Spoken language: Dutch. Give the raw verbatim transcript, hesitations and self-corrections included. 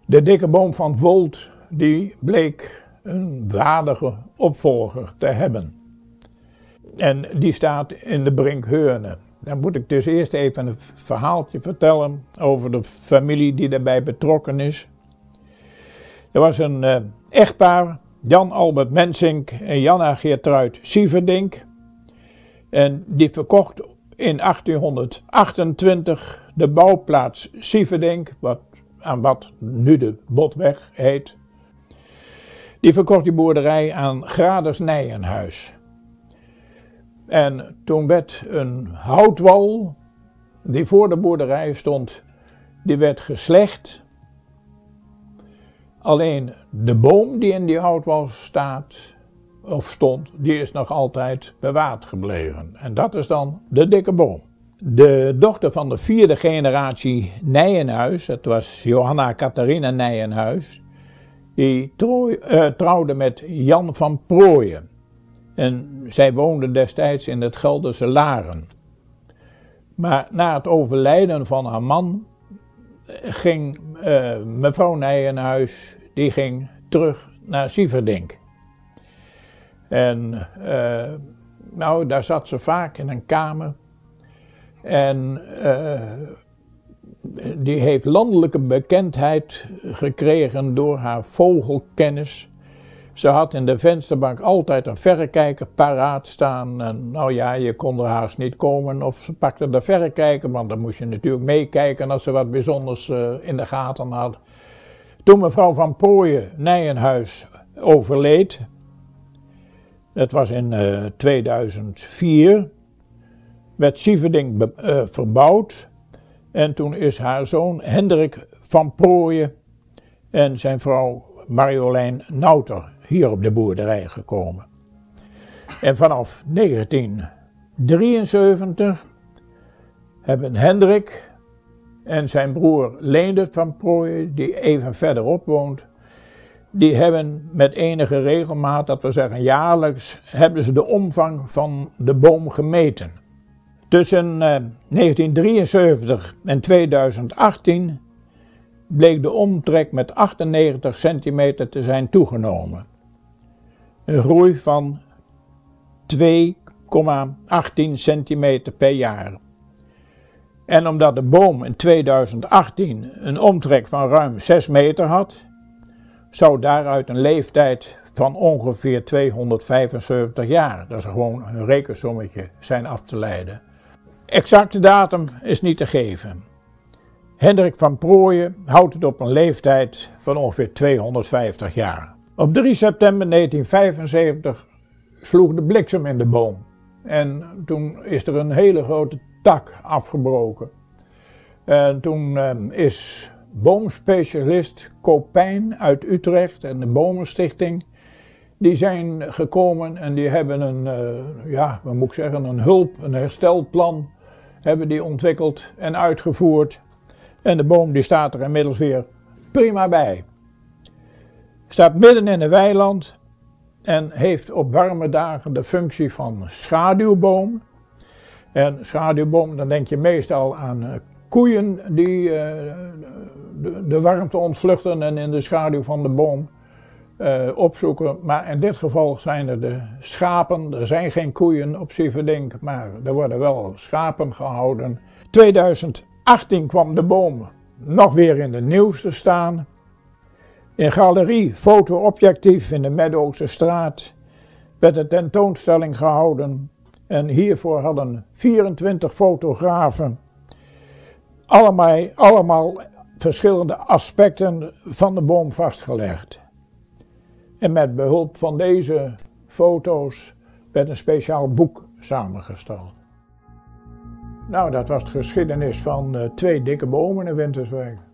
De dikke boom van Volt die bleek een waardige opvolger te hebben. En die staat in de Brinkheurne. Dan moet ik dus eerst even een verhaaltje vertellen over de familie die daarbij betrokken is. Er was een uh, echtpaar, Jan Albert Mensink en Janna Geertruid Sieverdink. En die verkocht in achttienhonderdachtentwintig de bouwplaats Sieverdink, wat, aan wat nu de Botweg heet. Die verkocht die boerderij aan Graders Nijenhuis. En toen werd een houtwal die voor de boerderij stond, die werd geslecht. Alleen de boom die in die houtwal staat, of stond, die is nog altijd bewaard gebleven. En dat is dan de dikke boom. De dochter van de vierde generatie Nijenhuis, dat was Johanna Catharina Nijenhuis, die trouw, uh, trouwde met Jan van Prooijen. En zij woonde destijds in het Gelderse Laren. Maar na het overlijden van haar man ging uh, mevrouw Nijenhuis, die ging terug naar Sieverdink. En uh, nou, daar zat ze vaak in een kamer. En uh, die heeft landelijke bekendheid gekregen door haar vogelkennis. Ze had in de vensterbank altijd een verrekijker paraat staan. En nou ja, je kon er haast niet komen of ze pakte de verrekijker, want dan moest je natuurlijk meekijken als ze wat bijzonders uh, in de gaten had. Toen mevrouw van Prooijen Nijenhuis overleed, dat was in uh, tweeduizend vier, werd Sieverdink be, uh, verbouwd. En toen is haar zoon Hendrik van Prooijen en zijn vrouw Marjolein Nauter hier op de boerderij gekomen. En vanaf negentien drieënzeventig hebben Hendrik en zijn broer Leendert van Prooijen, die even verderop woont, die hebben met enige regelmaat, dat we zeggen jaarlijks, hebben ze de omvang van de boom gemeten. Tussen uh, negentien drieënzeventig en tweeduizend achttien bleek de omtrek met achtennegentig centimeter te zijn toegenomen. Een groei van twee komma achttien centimeter per jaar. En omdat de boom in tweeduizend achttien een omtrek van ruim zes meter had, zou daaruit een leeftijd van ongeveer tweehonderdvijfenzeventig jaar, dat is gewoon een rekensommetje, zijn af te leiden. Exacte datum is niet te geven. Hendrik van Prooijen houdt het op een leeftijd van ongeveer tweehonderdvijftig jaar. Op drie september negentien vijfenzeventig sloeg de bliksem in de boom. En toen is er een hele grote tak afgebroken. En toen uh, is boomspecialist Kopijn uit Utrecht en de Bomenstichting, die zijn gekomen en die hebben een, uh, ja, wat moet ik zeggen, een hulp, een herstelplan hebben die ontwikkeld en uitgevoerd. En de boom die staat er inmiddels weer prima bij. Staat midden in een weiland en heeft op warme dagen de functie van schaduwboom. En schaduwboom, dan denk je meestal aan uh, koeien die uh, de, de warmte ontvluchten en in de schaduw van de boom uh, opzoeken. Maar in dit geval zijn er de schapen. Er zijn geen koeien op Sieverdink, maar er worden wel schapen gehouden. tweeduizend achttien kwam de boom nog weer in de nieuws te staan. In galerie Foto-Objectief in de Meadowse straat werd een tentoonstelling gehouden. En hiervoor hadden vierentwintig fotografen allemaal, allemaal verschillende aspecten van de boom vastgelegd. En met behulp van deze foto's werd een speciaal boek samengesteld. Nou, dat was de geschiedenis van uh, twee dikke bomen in Winterswijk.